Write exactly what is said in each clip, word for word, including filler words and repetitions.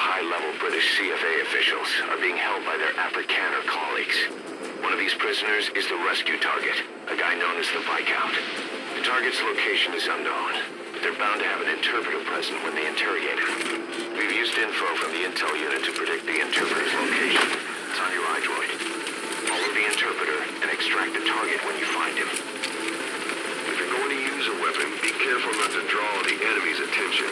high-level British C F A officials are being held by their Afrikaner colleagues. One of these prisoners is the rescue target, a guy known as the Viscount. The target's location is unknown, but they're bound to have an interpreter present when they interrogate him. We've used info from the intel unit to predict the interpreter's location. It's on your iDroid. Follow the interpreter and extract the target when you find him. If you're going to use a weapon, be careful not to draw the enemy's attention.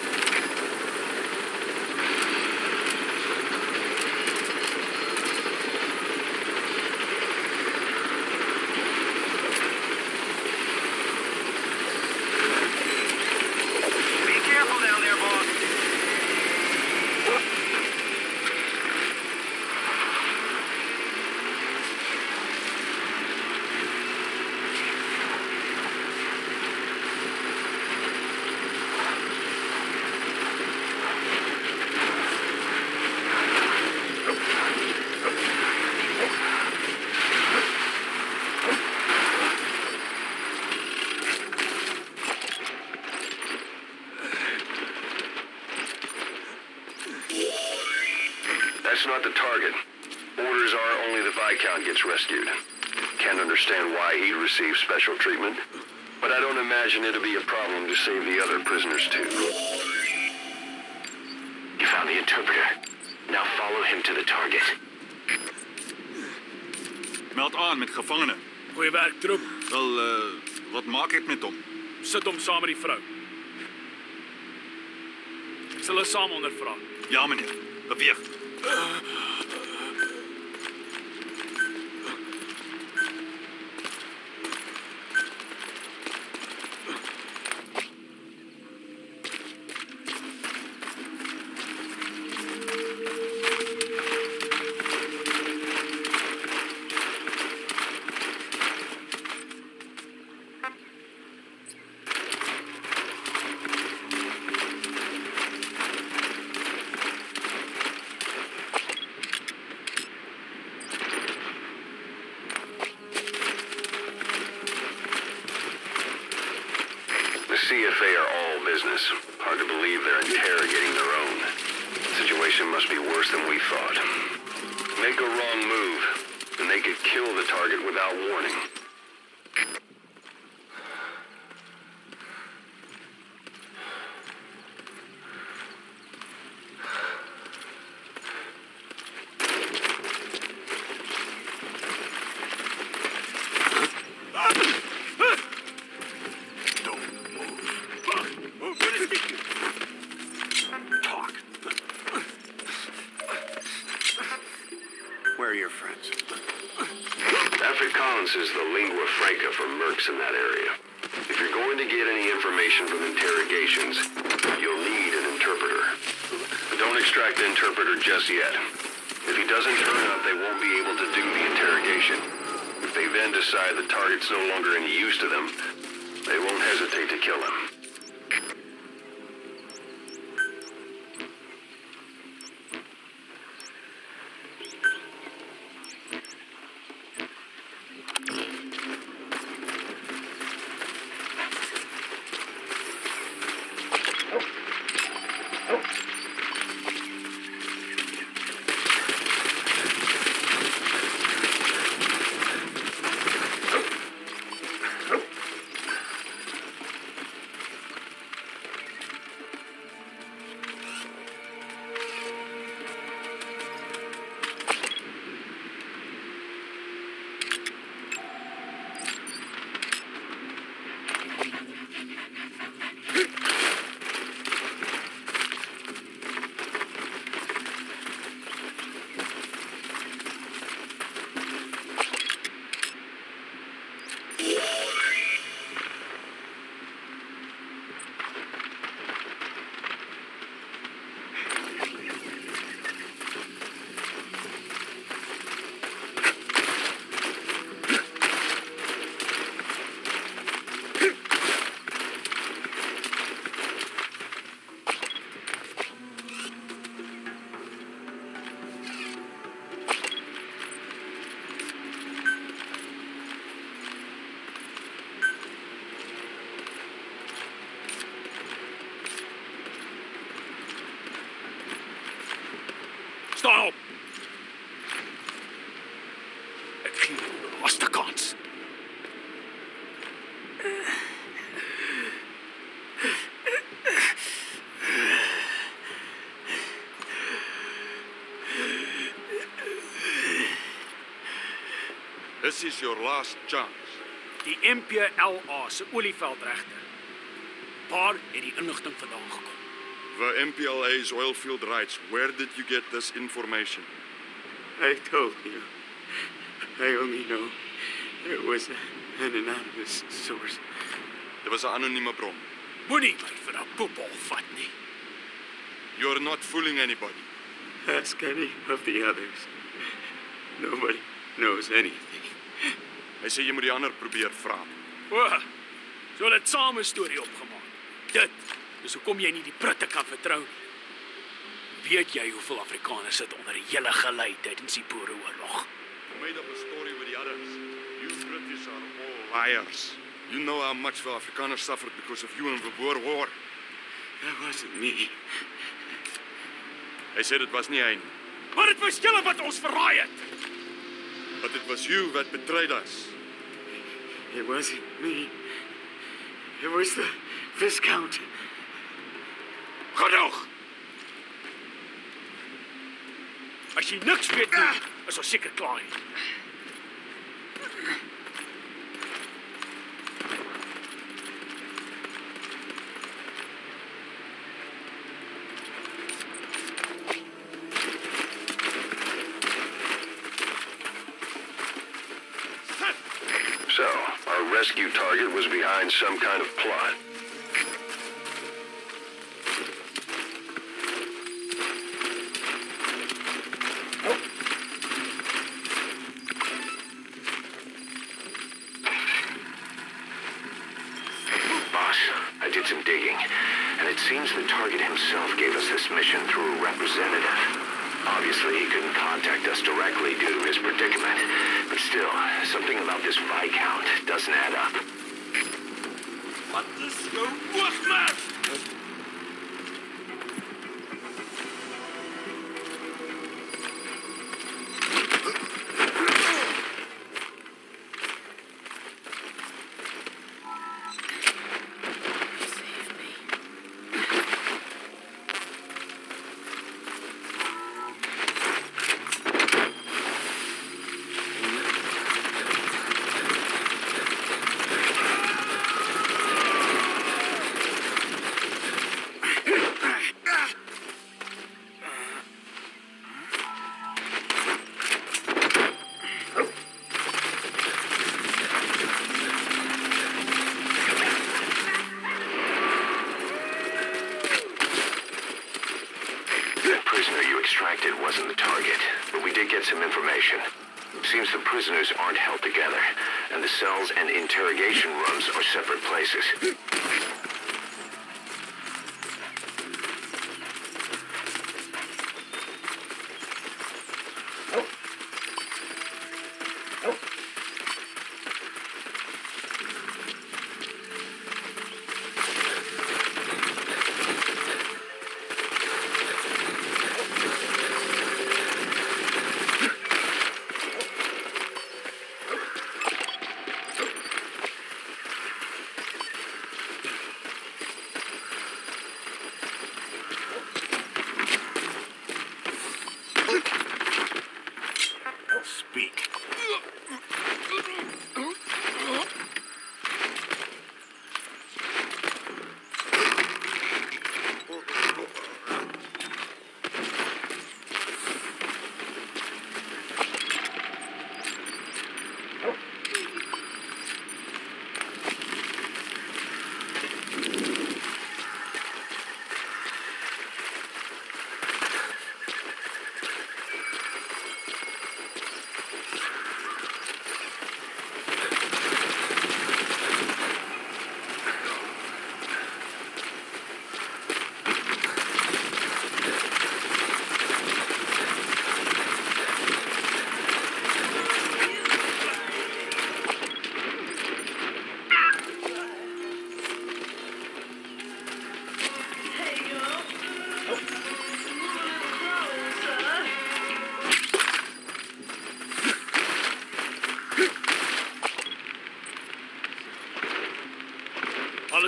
That's not the target. Orders are only the Viscount gets rescued. Can't understand why he'd receive special treatment, but I don't imagine it'll be a problem to save the other prisoners too. You found the interpreter. Now follow him to the target. Meld aan met gevangenen. Goeie werk, troep. Wel, uh, wat maak ek met hom? Sit hom saam met die vrou. Ek sal hulle saam ondervra. Ja, meneer. Beweeg. The C F A are all business. Hard to believe they're interrogating their own. The situation must be worse than we thought. Make a wrong move, and they could kill the target without warning. Where are your friends? Afrikaans is the lingua franca for mercs in that area. If you're going to get any information from interrogations, you'll need an interpreter. But don't extract the interpreter just yet. If he doesn't turn up, they won't be able to do the interrogation. If they then decide the target's no longer any use to them, they won't hesitate to kill him. Staan op. Ek gee jou 'n laaste kans. This is your last chance. Die M P L A se olieveldregte. Waar het die inligting vandaan gekom? The M P L A's oilfield rights. Where did you get this information? I told you. I only know it was an anonymous source. Dit was 'n anonieme bron. Moenie my vir 'n poepel vat nie. You're not fooling anybody. Ask any of the others. Nobody knows anything. Hy sê jy moet die ander probeer vra. O, so hulle het saam 'n storie opgemaak. Dit is hoekom jy nie die Britte kan vertrou nie. Weet jy hoeveel Afrikaners sit onder die hele gelei tydens die Boereoorlog? You made up a story with the others. You British are all liars. You know how much the Afrikaners suffered because of you in the Boer War. That wasn't me. Hy sê dit was nie hy nie. Maar dit was julle wat ons verraai het. But it was you that betrayed us. It wasn't me. It was the Viscount. Genoeg! As jy niks weet nie, is ons seker klaar hier. So, our rescue target was behind some kind of plot. Boss, I did some digging, and it seems the target himself gave us this mission through a representative. Obviously, he couldn't contact us directly due to his predicament, but still, something about this Viscount doesn't add up. Wat is jou oogmerk? Extracted wasn't the target, but we did get some information. Seems the prisoners aren't held together, and the cells and interrogation rooms are separate places. Speak.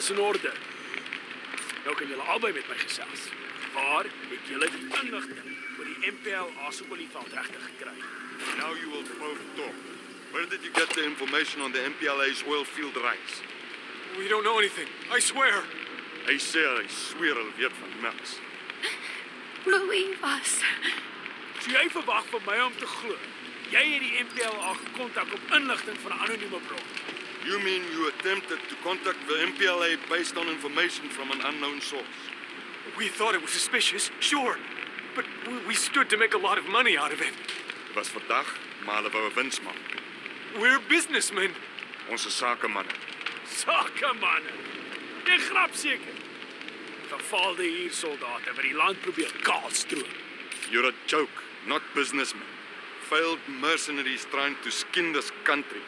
Alles in orde. Nou kan julle albei met my gesels. Waar het julle die inligting oor die M P L Aso-olifant regtig gekry? Now you will both talk. Where did you get the information on the M P L A's oil field rights? We don't know anything. I swear. Hy sê hy sweer hy weet van niks. Believe us. So jy verwag van my om te glo. Jy het die M P L A gekontak op inligting van 'n anonieme bron. You mean you attempted to contact the M P L A based on information from an unknown source? We thought it was suspicious, sure. But we, we stood to make a lot of money out of it. Dit was vandag, maar hulle wou 'n wins maak. We're businessmen. Ons is sakemanne. Sakemanne. Jy grap seker. Vervalde hier soldate wat die land probeer kaalstroop. You're a joke, not businessmen. Failed mercenaries trying to skin this country.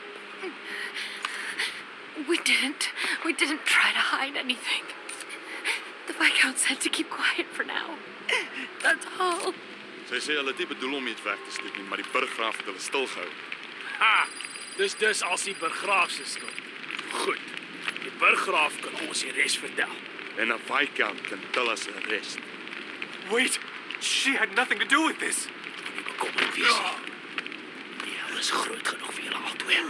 We didn't. We didn't try to hide anything. The Viscount said to keep quiet for now. That's all. Sy sê hulle het nie bedoel om iets weg te steek nie, maar die burggraaf het hulle stilgehou. Ha! Dis dus as die burggraaf se skuld. Goed. Die burggraaf kan ons die res vertel. En 'n Viscount kan tell us the rest. Wait, she had nothing to do with this. Moenie bekommerd wees nie. Die hel is groot genoeg vir julle albei.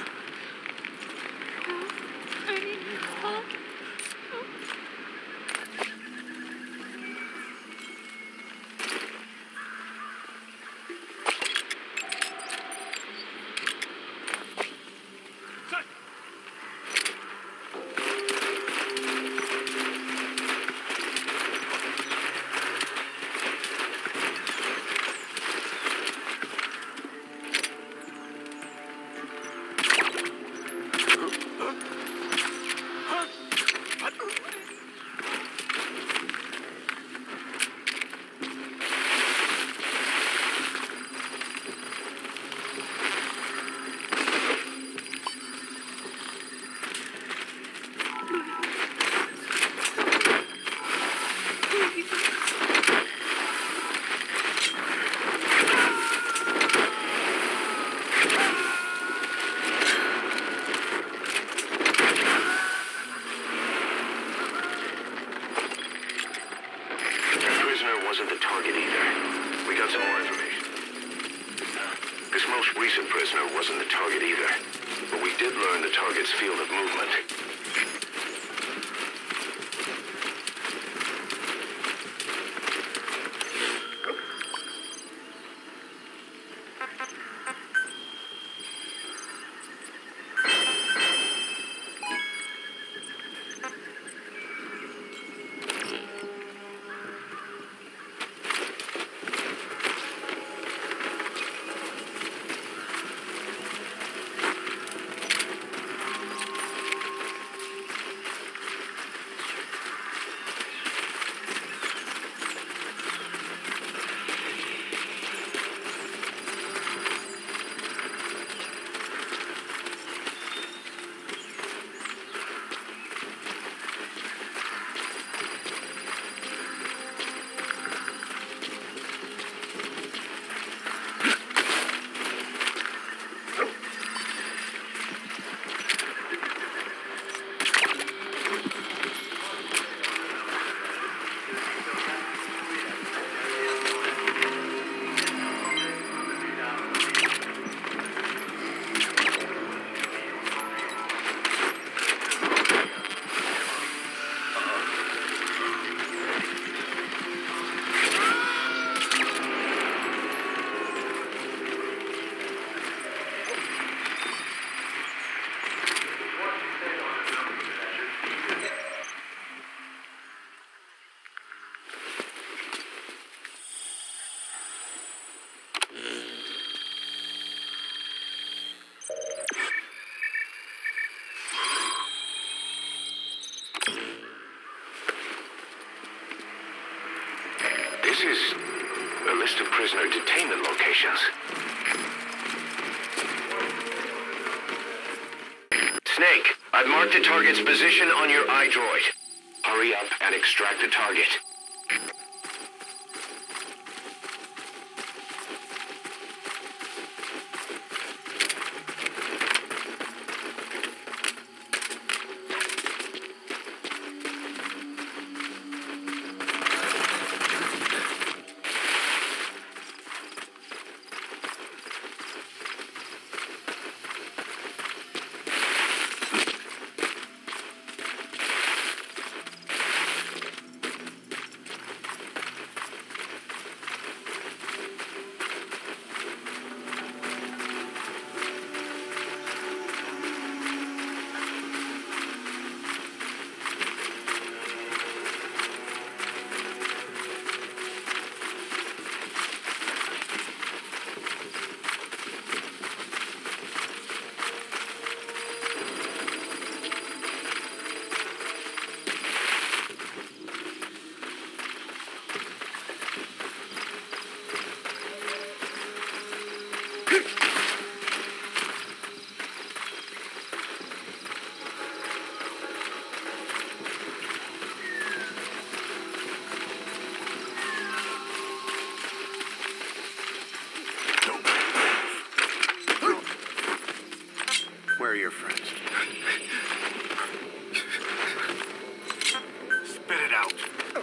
Wasn't the target either. We got some more information. This most recent prisoner wasn't the target either, but we did learn the target's field of movement. This is a list of prisoner detainment locations. Snake, I've marked the target's position on your iDroid. Hurry up and extract the target. your friends. Spit it out.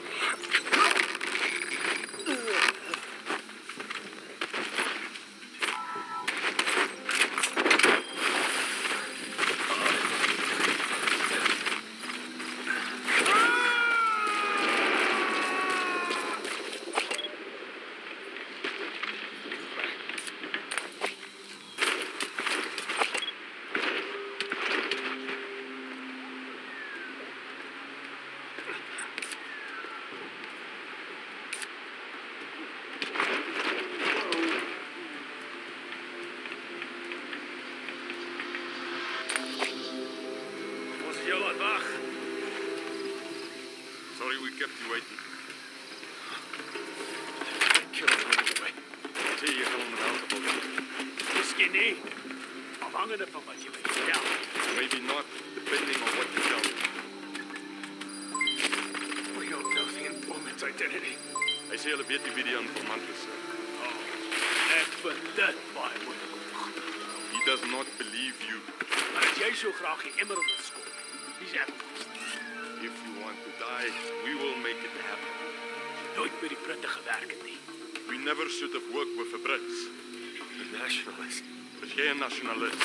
Sorry we kept you waiting. Kill him anyway. Sê jy gaan hom met help opbou. Miskien nie. Afhangende van wat jy my vertel. Maybe not, depending on what you tell me. We don't know the informant's identity. Hy sê hulle weet nie wie die informant is. Ek vind dit baie moeilik. He does not believe you. Maar as jy so graag die Emerald wil skop, wie's ek? If you want to die, we will make it happen. Nooit by die Britte gewerk het nie. We never should have worked with the Brits. The nationalist. Is jy 'n nasionalis?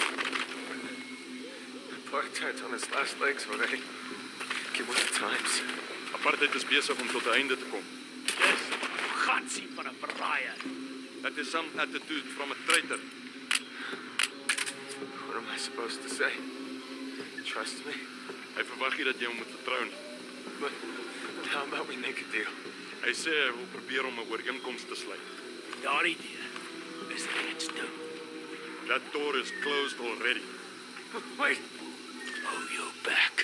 Apartheid's on its last legs already. Get with the times. Apartheid is besig om tot 'n einde te kom. Dis gatsie van 'n verraaier. That is some attitude from a traitor. What am I supposed to say? Trust me? Hy verwag nie dat jy hom moet vertrou nie. But how about we make a deal? Hy sê hy wil probeer om 'n ooreenkoms te sluit. Daardie idee is reeds toe. That door is closed already. Wait. Hou jou back.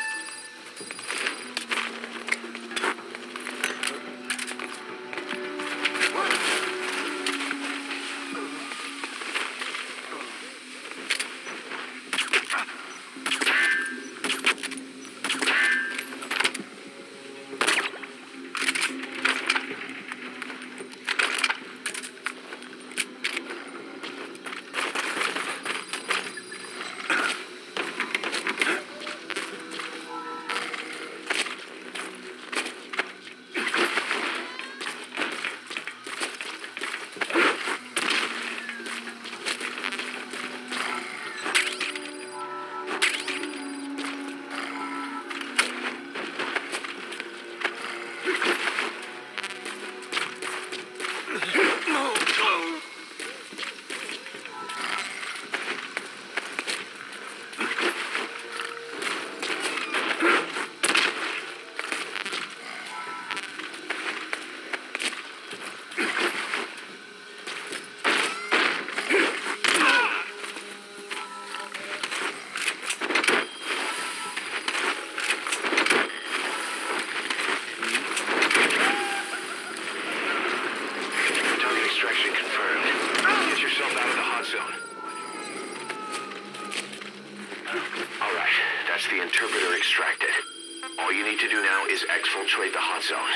Interpreter extracted. All you need to do now is exfiltrate the hot zone.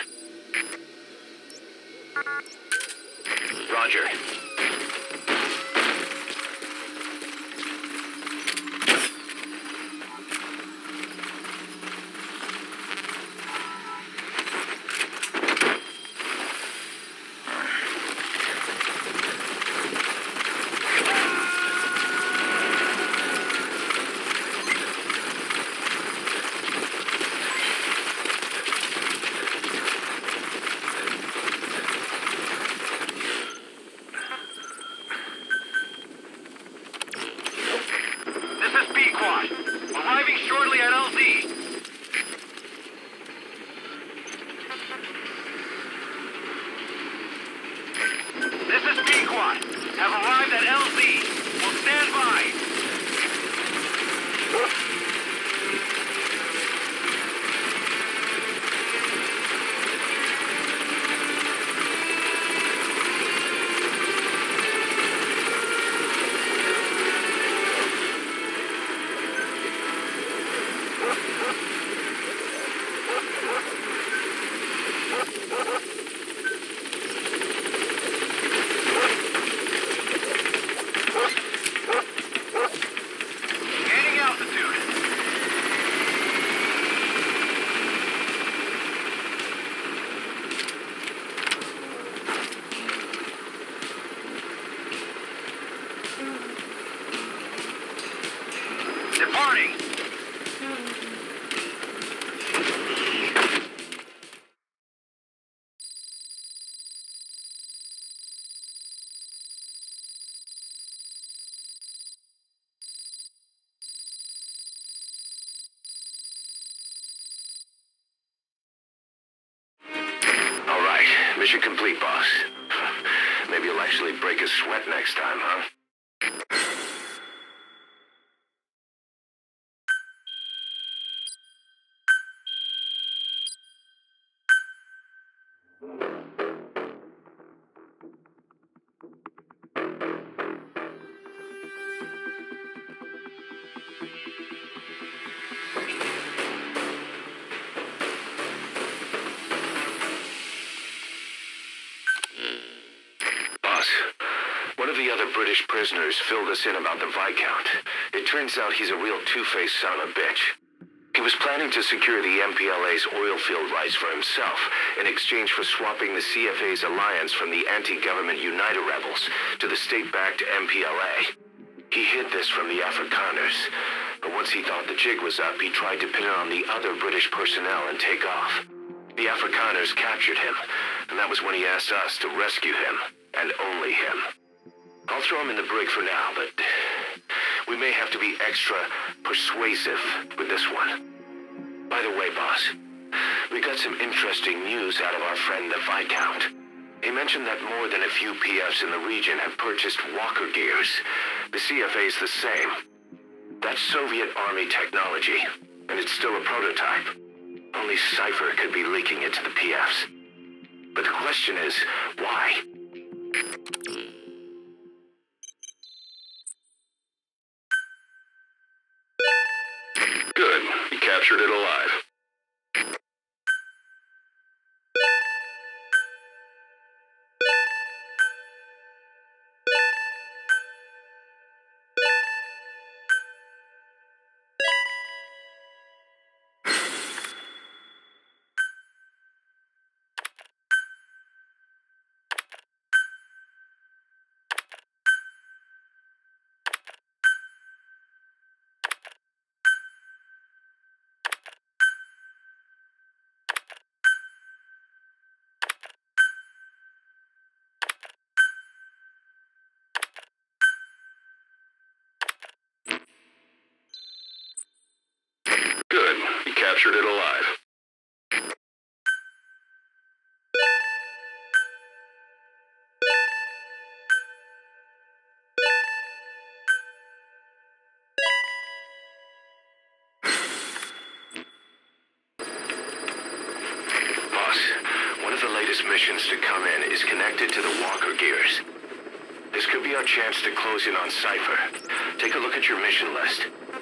Roger. Departing! All right, mission complete, boss. Maybe you'll actually break a sweat next time, huh? Boss, one of the other British prisoners filled us in about the Viscount. It turns out he's a real two-faced son of a bitch. He was planning to secure the M P L A's oil field rights for himself in exchange for swapping the C F A's alliance from the anti-government United rebels to the state-backed M P L A. He hid this from the Afrikaners, but once he thought the jig was up, he tried to pin it on the other British personnel and take off. The Afrikaners captured him, and that was when he asked us to rescue him, and only him. I'll throw him in the brig for now, but we may have to be extra persuasive with this one. By the way, boss, we got some interesting news out of our friend the Viscount. He mentioned that more than a few P Fs in the region have purchased walker gears. The C F A's the same. That's Soviet Army technology, and it's still a prototype. Only Cypher could be leaking it to the P Fs. But the question is, why? Good. You captured it alive. Good. You captured it alive. Boss, one of the latest missions to come in is connected to the walker gears. This could be our chance to close in on Cypher. Take a look at your mission list.